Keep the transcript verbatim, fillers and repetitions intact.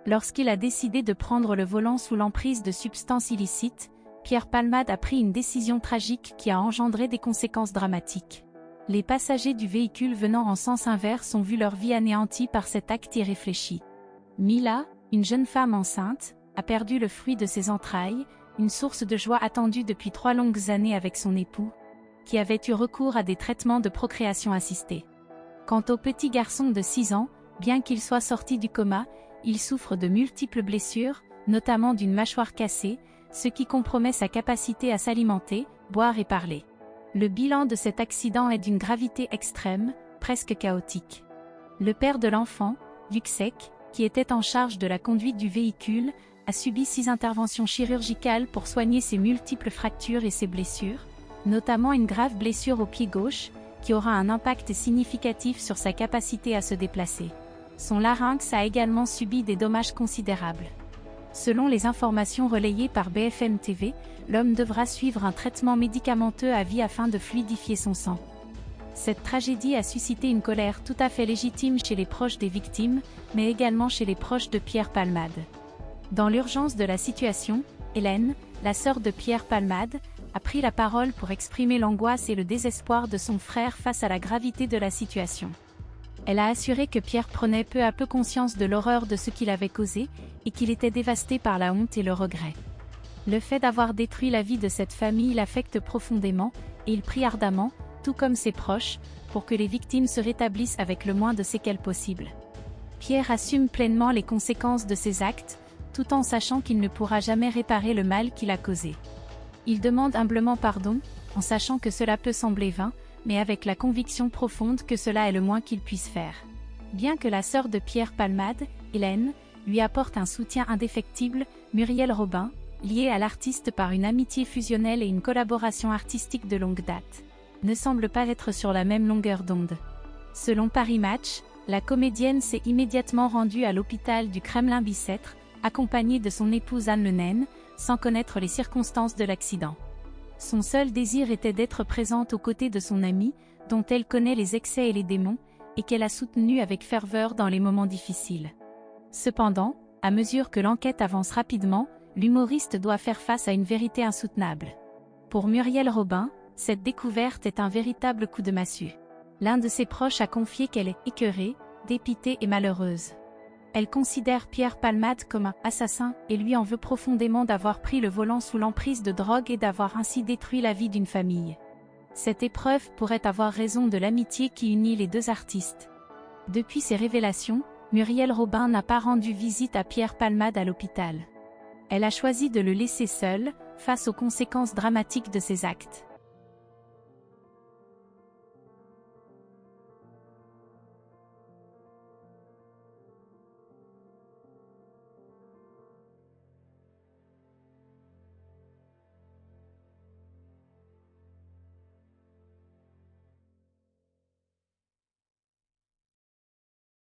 Lorsqu'il a décidé de prendre le volant sous l'emprise de substances illicites, Pierre Palmade a pris une décision tragique qui a engendré des conséquences dramatiques. Les passagers du véhicule venant en sens inverse ont vu leur vie anéantie par cet acte irréfléchi. Mila, une jeune femme enceinte, a perdu le fruit de ses entrailles, une source de joie attendue depuis trois longues années avec son époux, qui avait eu recours à des traitements de procréation assistée. Quant au petit garçon de six ans, bien qu'il soit sorti du coma, il souffre de multiples blessures, notamment d'une mâchoire cassée, ce qui compromet sa capacité à s'alimenter, boire et parler. Le bilan de cet accident est d'une gravité extrême, presque chaotique. Le père de l'enfant, Yuksek, qui était en charge de la conduite du véhicule, a subi six interventions chirurgicales pour soigner ses multiples fractures et ses blessures, notamment une grave blessure au pied gauche, qui aura un impact significatif sur sa capacité à se déplacer. Son larynx a également subi des dommages considérables. Selon les informations relayées par B F M T V, l'homme devra suivre un traitement médicamenteux à vie afin de fluidifier son sang. Cette tragédie a suscité une colère tout à fait légitime chez les proches des victimes, mais également chez les proches de Pierre Palmade. Dans l'urgence de la situation, Hélène, la sœur de Pierre Palmade, a pris la parole pour exprimer l'angoisse et le désespoir de son frère face à la gravité de la situation. Elle a assuré que Pierre prenait peu à peu conscience de l'horreur de ce qu'il avait causé, et qu'il était dévasté par la honte et le regret. Le fait d'avoir détruit la vie de cette famille l'affecte profondément, et il prie ardemment, tout comme ses proches, pour que les victimes se rétablissent avec le moins de séquelles possible. Pierre assume pleinement les conséquences de ses actes, tout en sachant qu'il ne pourra jamais réparer le mal qu'il a causé. Il demande humblement pardon, en sachant que cela peut sembler vain, mais avec la conviction profonde que cela est le moins qu'il puisse faire. Bien que la sœur de Pierre Palmade, Hélène, lui apporte un soutien indéfectible, Muriel Robin, liée à l'artiste par une amitié fusionnelle et une collaboration artistique de longue date, ne semble pas être sur la même longueur d'onde. Selon Paris Match, la comédienne s'est immédiatement rendue à l'hôpital du Kremlin-Bicêtre, accompagnée de son épouse Anne Le Naine, sans connaître les circonstances de l'accident. Son seul désir était d'être présente aux côtés de son amie, dont elle connaît les excès et les démons, et qu'elle a soutenu avec ferveur dans les moments difficiles. Cependant, à mesure que l'enquête avance rapidement, l'humoriste doit faire face à une vérité insoutenable. Pour Muriel Robin, cette découverte est un véritable coup de massue. L'un de ses proches a confié qu'elle est écœurée, dépitée et malheureuse. Elle considère Pierre Palmade comme un assassin et lui en veut profondément d'avoir pris le volant sous l'emprise de drogue et d'avoir ainsi détruit la vie d'une famille. Cette épreuve pourrait avoir raison de l'amitié qui unit les deux artistes. Depuis ces révélations, Muriel Robin n'a pas rendu visite à Pierre Palmade à l'hôpital. Elle a choisi de le laisser seul, face aux conséquences dramatiques de ses actes.